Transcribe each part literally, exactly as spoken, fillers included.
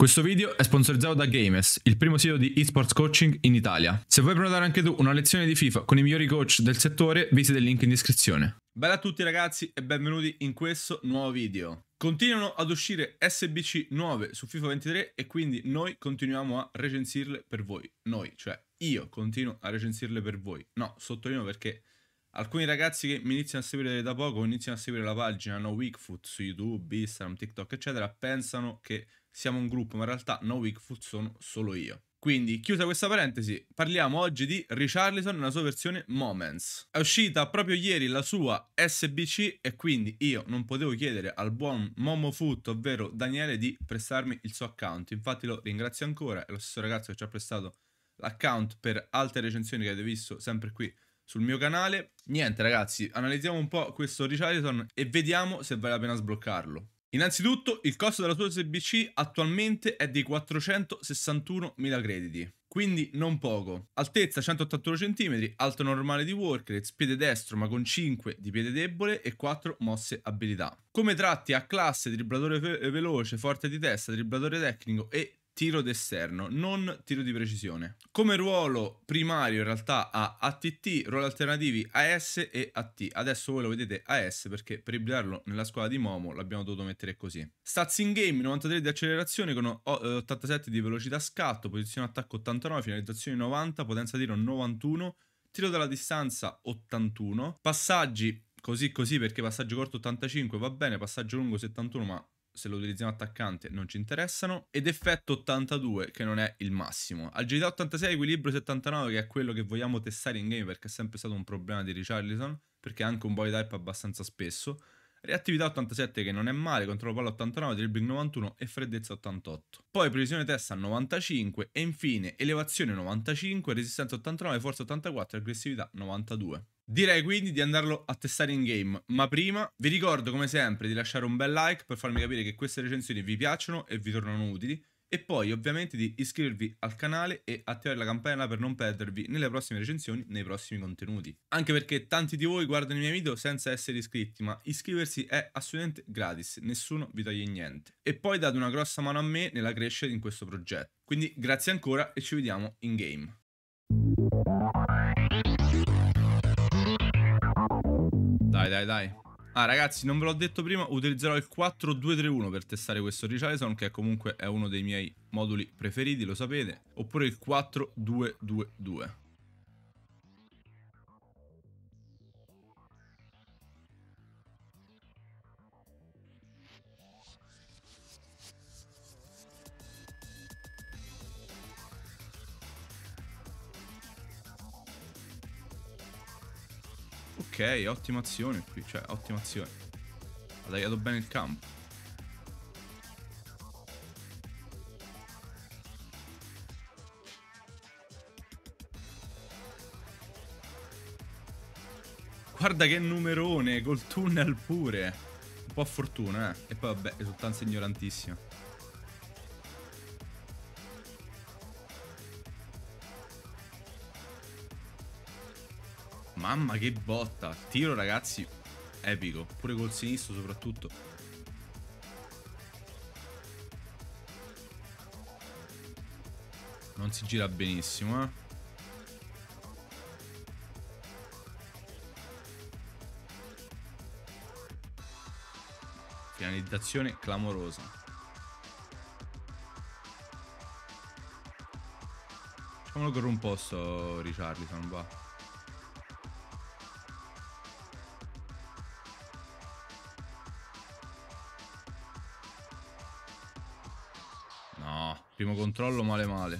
Questo video è sponsorizzato da Games, il primo sito di eSports coaching in Italia. Se vuoi prenotare anche tu una lezione di FIFA con i migliori coach del settore, visita il link in descrizione. Bella a tutti ragazzi e benvenuti in questo nuovo video. Continuano ad uscire S B C nuove su FIFA ventitré e quindi noi continuiamo a recensirle per voi. Noi, cioè io continuo a recensirle per voi. No, sottolineo perché alcuni ragazzi che mi iniziano a seguire da poco, iniziano a seguire la pagina No Weak Foot su YouTube, Instagram, TikTok eccetera, pensano che siamo un gruppo, ma in realtà No Weak Foot sono solo io. Quindi, chiusa questa parentesi, parliamo oggi di Richarlison nella sua versione Moments. È uscita proprio ieri la sua S B C e quindi io non potevo chiedere al buon Momofoot, ovvero Daniele, di prestarmi il suo account. Infatti lo ringrazio ancora, è lo stesso ragazzo che ci ha prestato l'account per altre recensioni che avete visto sempre qui sul mio canale. Niente ragazzi, analizziamo un po' questo Richarlison e vediamo se vale la pena sbloccarlo. Innanzitutto il costo della sua S B C attualmente è di quattrocentosessantunomila crediti, quindi non poco. Altezza centottantuno centimetri, alto normale di work rate, piede destro ma con cinque di piede debole e quattro mosse abilità. Come tratti ha classe, dribblatore ve veloce, forte di testa, dribblatore tecnico e tiro d'esterno, non tiro di precisione. Come ruolo primario in realtà ha A T T, ruoli alternativi A S e A T. Adesso voi lo vedete A S perché per ibridarlo nella squadra di Momo l'abbiamo dovuto mettere così. Stats in game, novantatré di accelerazione con ottantasette di velocità scatto, posizione attacco ottantanove, finalizzazione novanta, potenza tiro novantuno, tiro dalla distanza ottantuno, passaggi così così perché passaggio corto ottantacinque va bene, passaggio lungo settantuno ma se lo utilizziamo attaccante non ci interessano, ed effetto ottantadue che non è il massimo. Agilità ottantasei, equilibrio settantanove che è quello che vogliamo testare in game perché è sempre stato un problema di Richarlison, perché ha anche un body type abbastanza spesso. Reattività ottantasette che non è male, controllo palla ottantanove, dribbling novantuno e freddezza ottantotto. Poi precisione testa novantacinque e infine elevazione novantacinque, resistenza ottantanove, forza ottantaquattro e aggressività novantadue. Direi quindi di andarlo a testare in game, ma prima vi ricordo come sempre di lasciare un bel like per farmi capire che queste recensioni vi piacciono e vi tornano utili, e poi ovviamente di iscrivervi al canale e attivare la campanella per non perdervi nelle prossime recensioni, nei prossimi contenuti. Anche perché tanti di voi guardano i miei video senza essere iscritti, ma iscriversi è assolutamente gratis, nessuno vi toglie niente. E poi date una grossa mano a me nella crescita in questo progetto. Quindi grazie ancora e ci vediamo in game. Dai dai dai. Ah ragazzi, non ve l'ho detto prima, utilizzerò il quattro due tre uno per testare questo Richarlison, che comunque è uno dei miei moduli preferiti, lo sapete. Oppure il quattro due due due. Ok, ottima azione qui, cioè ottima azione. Ha tagliato bene il campo. Guarda che numerone, col tunnel pure. Un po' a fortuna, eh. E poi vabbè, esultanza ignorantissima. Mamma che botta. Tiro ragazzi epico. Pure col sinistro soprattutto. Non si gira benissimo, eh. Finalizzazione clamorosa. Facciamolo correre un po' sto Richarlison, va. No, primo controllo male male.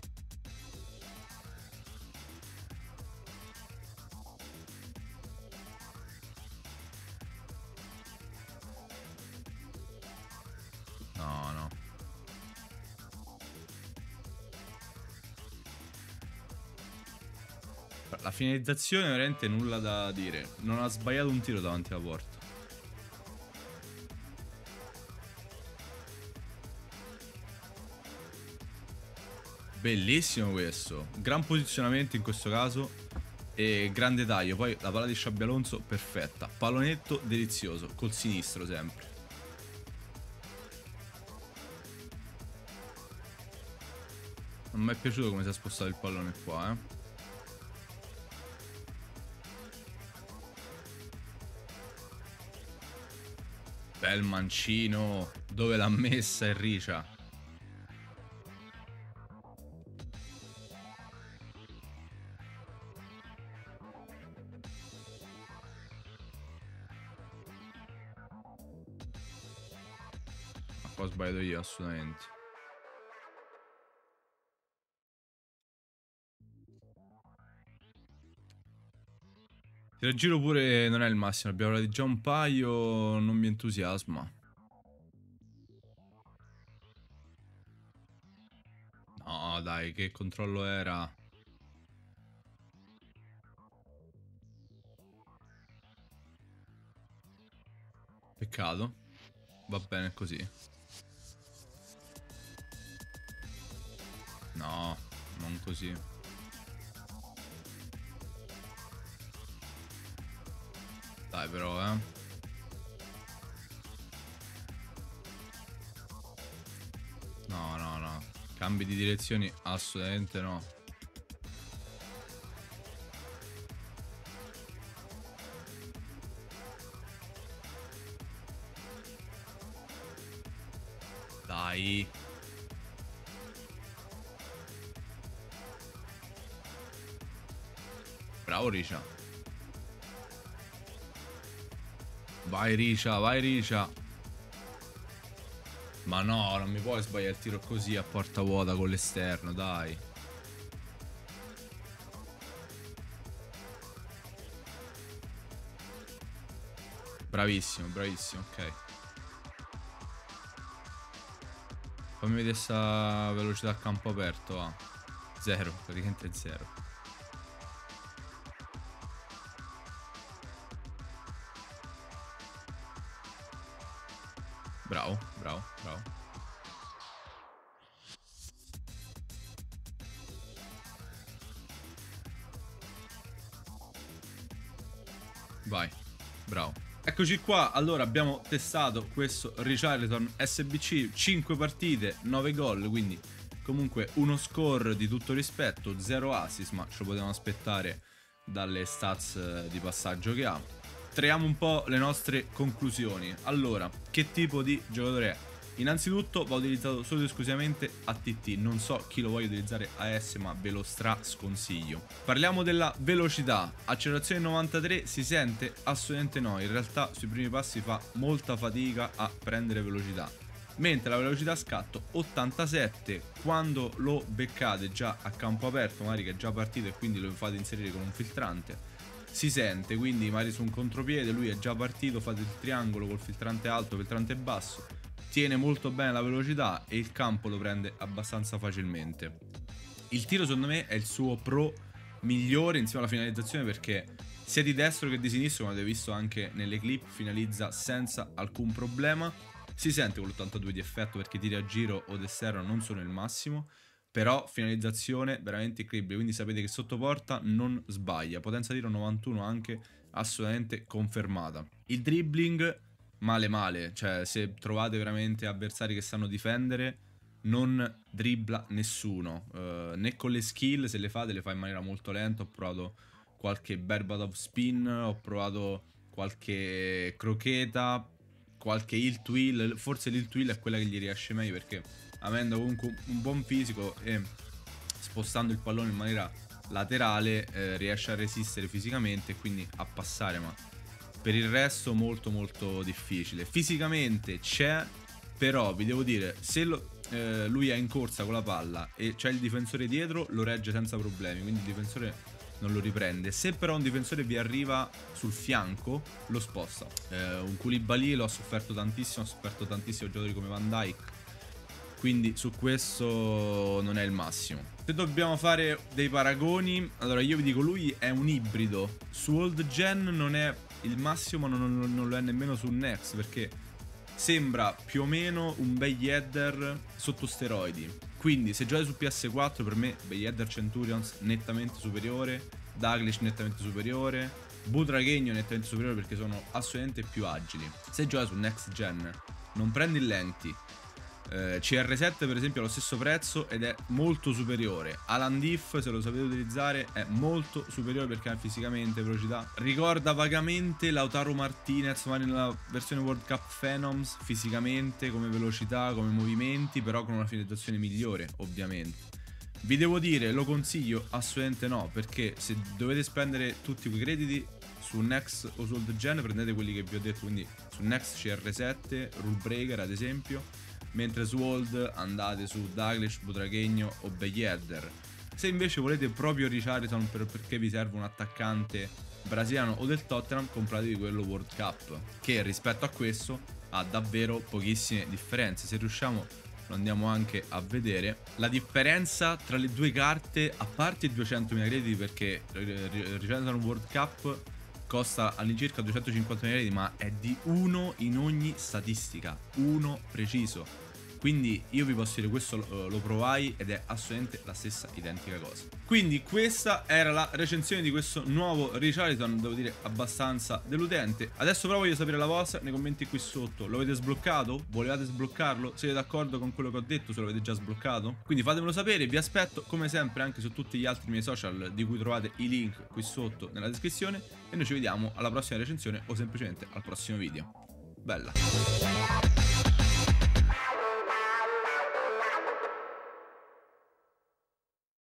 No, no. La finalizzazione è veramente nulla da dire. Non ha sbagliato un tiro davanti alla porta. Bellissimo questo. Gran posizionamento in questo caso. E grande taglio. Poi la palla di Xabi Alonso perfetta. Pallonetto delizioso. Col sinistro sempre. Non mi è piaciuto come si è spostato il pallone qua, eh. Bel mancino. Dove l'ha messa il Ricia? Ma qua ho sbagliato io assolutamente. Il giro pure non è il massimo. Abbiamo parlato di già un paio. Non mi entusiasma. No, dai, che controllo era? Peccato. Va bene così. No, non così. Dai però, eh. No, no, no. Cambi di direzioni assolutamente no. Dai. Bravo Ricia. Vai Ricia, vai Ricia. Ma no, non mi puoi sbagliare il tiro così a porta vuota con l'esterno, dai. Bravissimo, bravissimo, ok. Fammi vedere sta velocità a campo aperto, ah. Zero, praticamente zero. Bravo, bravo, bravo. Vai, bravo. Eccoci qua, allora abbiamo testato questo Richarlison S B C, cinque partite, nove gol, quindi comunque uno score di tutto rispetto, zero assist, ma ce lo potevamo aspettare dalle stats di passaggio che ha. Traiamo un po' le nostre conclusioni. Allora, che tipo di giocatore è? Innanzitutto va utilizzato solo ed esclusivamente A T T, non so chi lo voglia utilizzare A S, ma ve lo stra sconsiglio. Parliamo della velocità. Accelerazione novantatré, si sente? Assolutamente no, in realtà sui primi passi fa molta fatica a prendere velocità. Mentre la velocità scatto ottantasette, quando lo beccate già a campo aperto, magari che è già partito e quindi lo fate inserire con un filtrante, si sente, quindi magari su un contropiede lui è già partito, fate il triangolo col filtrante alto, filtrante basso, tiene molto bene la velocità e il campo lo prende abbastanza facilmente. Il tiro secondo me è il suo pro migliore insieme alla finalizzazione, perché sia di destro che di sinistro, come avete visto anche nelle clip, finalizza senza alcun problema. Si sente con l'ottantadue di effetto perché i tiri a giro o d'esterno non sono il massimo, però finalizzazione veramente incredibile, quindi sapete che sotto porta non sbaglia. Potenza tiro novantuno anche assolutamente confermata. Il dribbling male male, cioè se trovate veramente avversari che sanno difendere non dribbla nessuno, uh, né con le skill, se le fate le fa in maniera molto lenta. Ho provato qualche Berbatov spin, ho provato qualche crocheta, qualche heel twill, forse l'heel twill è quella che gli riesce meglio, perché avendo comunque un buon fisico e spostando il pallone in maniera laterale eh, riesce a resistere fisicamente e quindi a passare, ma per il resto molto molto difficile. Fisicamente c'è, però vi devo dire, se lo, eh, lui è in corsa con la palla e c'è il difensore dietro, lo regge senza problemi, quindi il difensore non lo riprende. Se però un difensore vi arriva sul fianco, lo sposta. eh, Un Koulibaly lo ha sofferto tantissimo, ha sofferto tantissimo giocatori come Van Dijk, quindi su questo non è il massimo. Se dobbiamo fare dei paragoni, allora io vi dico, lui è un ibrido. Su Old Gen non è il massimo, non, non, non lo è nemmeno su Next, perché sembra più o meno un Beyheder sotto steroidi. Quindi se giocate su P S quattro, per me Beyheder Centurions nettamente superiore, Dalglish nettamente superiore, Butragueño nettamente superiore, perché sono assolutamente più agili. Se giocate su Next Gen non prendi lenti, Eh, C R sette per esempio ha lo stesso prezzo ed è molto superiore. Alan Diff, se lo sapete utilizzare, è molto superiore perché ha fisicamente velocità. Ricorda vagamente Lautaro Martinez, magari nella versione World Cup Phenoms, fisicamente, come velocità, come movimenti, però con una finalizzazione migliore, ovviamente. Vi devo dire, lo consiglio? Assolutamente no, perché se dovete spendere tutti quei crediti su Next o su Old Gen, prendete quelli che vi ho detto, quindi su Next C R sette, Rule Breaker ad esempio, mentre su Old andate su Douglas, Butragueño o Beyedder. Se invece volete proprio Richarlison per, perché vi serve un attaccante brasiliano o del Tottenham, compratevi quello World Cup, che rispetto a questo ha davvero pochissime differenze. Se riusciamo lo andiamo anche a vedere. La differenza tra le due carte, a parte i duecentomila crediti, perché Richarlison World Cup costa all'incirca duecentocinquantamila crediti, ma è di uno in ogni statistica, uno preciso. Quindi io vi posso dire, questo lo, lo provai ed è assolutamente la stessa identica cosa. Quindi questa era la recensione di questo nuovo Richarlison, devo dire abbastanza deludente. Adesso però voglio sapere la vostra nei commenti qui sotto. Lo avete sbloccato? Volevate sbloccarlo? Siete d'accordo con quello che ho detto? Se lo avete già sbloccato? Quindi fatemelo sapere, vi aspetto come sempre anche su tutti gli altri miei social, di cui trovate i link qui sotto nella descrizione. E noi ci vediamo alla prossima recensione o semplicemente al prossimo video. Bella!